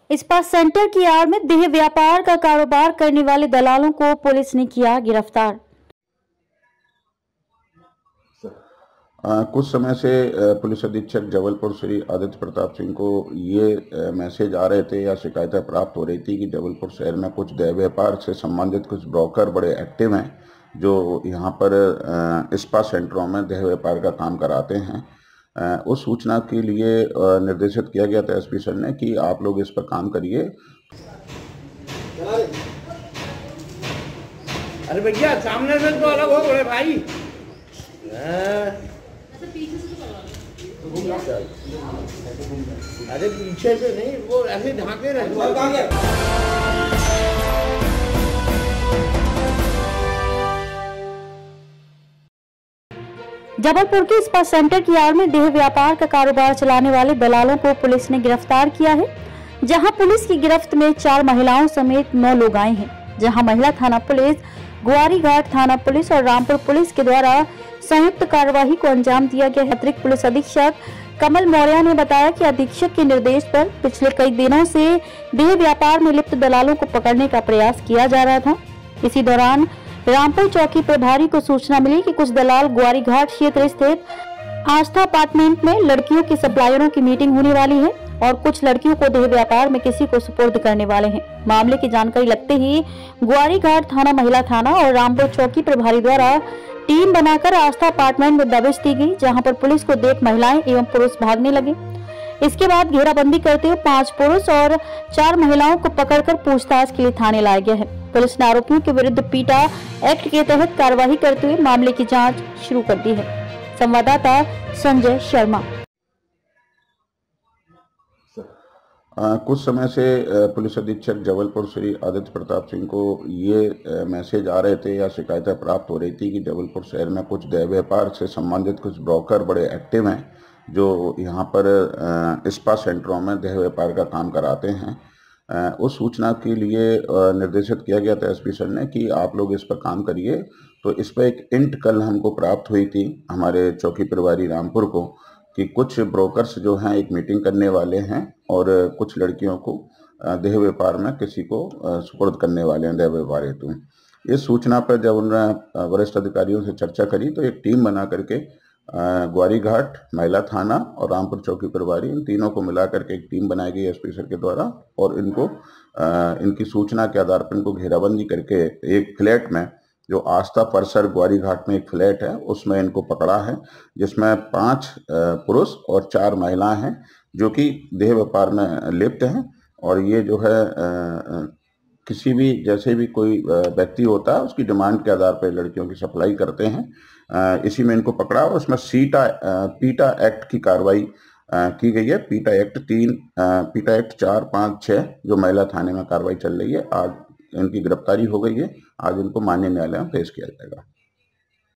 इस्पात सेंटर की आड़ में देह व्यापार का कारोबार करने वाले दलालों को पुलिस ने किया गिरफ्तार। कुछ समय से पुलिस अधीक्षक जबलपुर श्री आदित्य प्रताप सिंह को ये मैसेज आ रहे थे या शिकायतें प्राप्त हो रही थी कि जबलपुर शहर में कुछ देह व्यापार से संबंधित कुछ ब्रोकर बड़े एक्टिव हैं जो यहाँ पर इस्पात सेंटरों में देह व्यापार का काम कराते हैं। उस सूचना के लिए निर्देशित किया गया था एसपी सर ने कि आप लोग इस पर काम करिए। अरे भैया सामने से तो अलग हो बड़े भाई। अरे पीछे से नहीं, वो ऐसे ढांके रहे। जबलपुर के इस्पात सेंटर की आड़ में देह व्यापार का कारोबार चलाने वाले दलालों को पुलिस ने गिरफ्तार किया है, जहां पुलिस की गिरफ्त में 4 महिलाओं समेत 9 लोग आए हैं। जहां महिला थाना पुलिस, ग्वारी घाट थाना पुलिस और रामपुर पुलिस के द्वारा संयुक्त कार्यवाही को अंजाम दिया गया है। अतिरिक्त पुलिस अधीक्षक कमल मौर्य ने बताया कि अधीक्षक के निर्देश पर पिछले कई दिनों से देह व्यापार में लिप्त दलालों को पकड़ने का प्रयास किया जा रहा था। इसी दौरान रामपुर चौकी प्रभारी को सूचना मिली कि कुछ दलाल ग्वारी घाट क्षेत्र स्थित आस्था अपार्टमेंट में लड़कियों के सप्लायरों की मीटिंग होने वाली है और कुछ लड़कियों को देह व्यापार में किसी को सुपुर्द करने वाले हैं। मामले की जानकारी लगते ही ग्वारी घाट थाना, महिला थाना और रामपुर चौकी प्रभारी द्वारा टीम बनाकर आस्था अपार्टमेंट में दबिश दी गई, जहां पर पुलिस को देख महिलाएं एवं पुरुष भागने लगे। इसके बाद घेराबंदी करते हुए 5 पुरुष और 4 महिलाओं को पकड़कर पूछताछ के लिए थाने लाया गया है। पुलिस ने आरोपियों के विरुद्ध पीटा एक्ट के तहत कार्रवाई करते हुए मामले की जांच शुरू कर दी है। संवाददाता संजय शर्मा। कुछ समय से पुलिस अधीक्षक जबलपुर श्री आदित्य प्रताप सिंह को ये मैसेज आ रहे थे या शिकायतें प्राप्त हो रही थी कि जबलपुर शहर में कुछ देह व्यापार से संबंधित कुछ ब्रोकर बड़े एक्टिव हैं जो यहाँ पर इस्पात सेंटरों में देह व्यापार का काम कराते हैं। उस सूचना के लिए निर्देशित किया गया था एसपी सर ने कि आप लोग इस पर काम करिए। तो इस पर एक इंट कल हमको प्राप्त हुई थी हमारे चौकी प्रभारी रामपुर को कि कुछ ब्रोकर्स जो हैं एक मीटिंग करने वाले हैं और कुछ लड़कियों को देह व्यापार में किसी को सुपुर्द करने वाले हैं देह व्यापार हेतु। इस सूचना पर जब उन्होंने वरिष्ठ अधिकारियों से चर्चा करी तो एक टीम बना करके ग्वारी घाट, महिला थाना और रामपुर चौकी प्रभारी, इन तीनों को मिला करके एक टीम बनाई गई एसपी सर के द्वारा और इनको इनकी सूचना के आधार पर इनको घेराबंदी करके एक फ्लैट में, जो आस्था परिसर ग्वारी घाट में एक फ्लैट है, उसमें इनको पकड़ा है, जिसमें 5 पुरुष और 4 महिलाएं हैं जो कि देह व्यापार में लिप्त हैं। और ये जो है किसी भी जैसे भी कोई व्यक्ति होता है उसकी डिमांड के आधार पर लड़कियों की सप्लाई करते हैं। इसी में इनको पकड़ा और उसमें पीटा एक्ट की कार्रवाई की गई है। पीटा एक्ट 4, 5, 6 जो महिला थाने में कार्रवाई चल रही है। आज इनकी गिरफ्तारी हो गई है। आज इनको माननीय न्यायालय में पेश किया जाएगा।